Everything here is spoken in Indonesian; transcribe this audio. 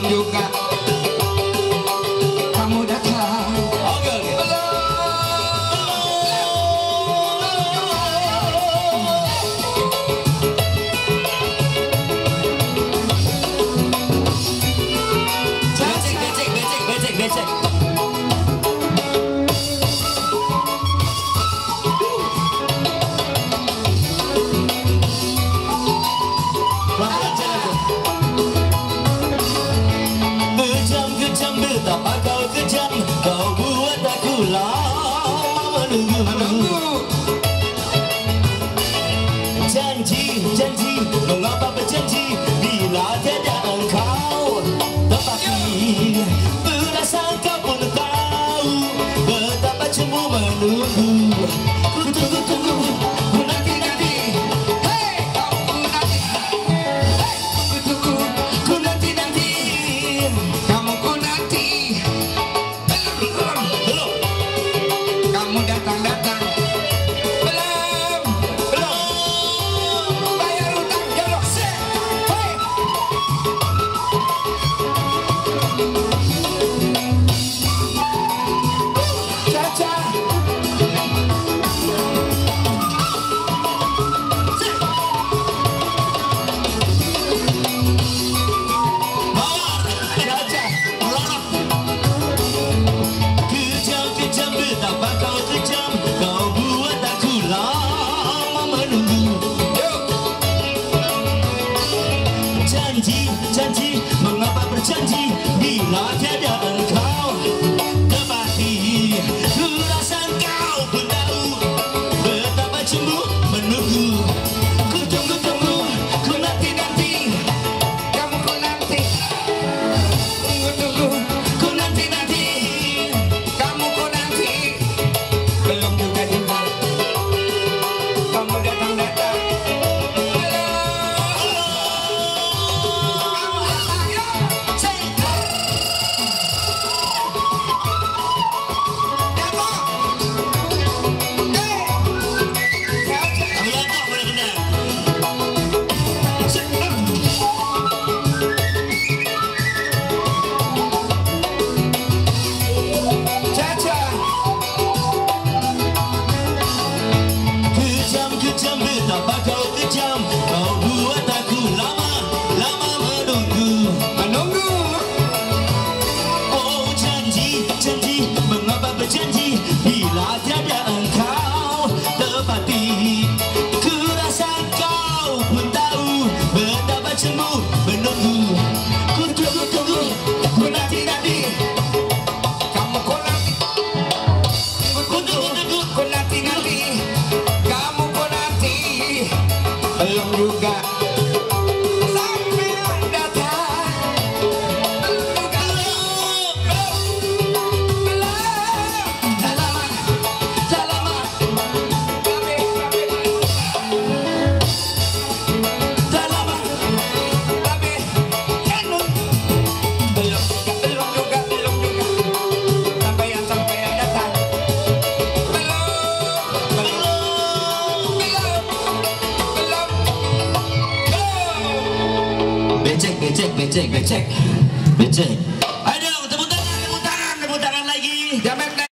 juga kamu datang. Oke, oke. Becek. Kejam betapa kau kejam, kau buat aku lama menunggu. Janji, mengapa berjanji bila tiada engkau tepati? Perasaan kau pun tahu betapa cemburu menunggu. Ku tunggu, ku nanti. Hei, kamu nanti. Hei, ku tunggu. Ku nanti. Kamu ku nanti. Belum. Kamu datang. Bayar utang jolok se. Hei. Caca. Kejam betapa kau kejam, kau buat aku lama menunggu. Janji, mengapa berjanji bila tiada engkau tepati? Ku rasa kau pun tahu betapa cemburu menunggu. Ku tunggu, ku nanti. Kamu ku nanti. Ku tunggu. Ku nanti. Kamu ku nanti. Belum juga. Kamu datang. Kejam betapa kau kejam, kau buat aku lama menunggu. Oh janji, mengapa berjanji bila tiada engkau tepati? Ku rasa kau pun tahu betapa cemburu menunggu. Ku tunggu, ku nanti. Kamu ku nanti. Ku tunggu. Ku nanti. Kamu ku nanti. Belum juga. Sampai datang. Belum juga. Selamat. Belum juga. Sampai datang. Becek.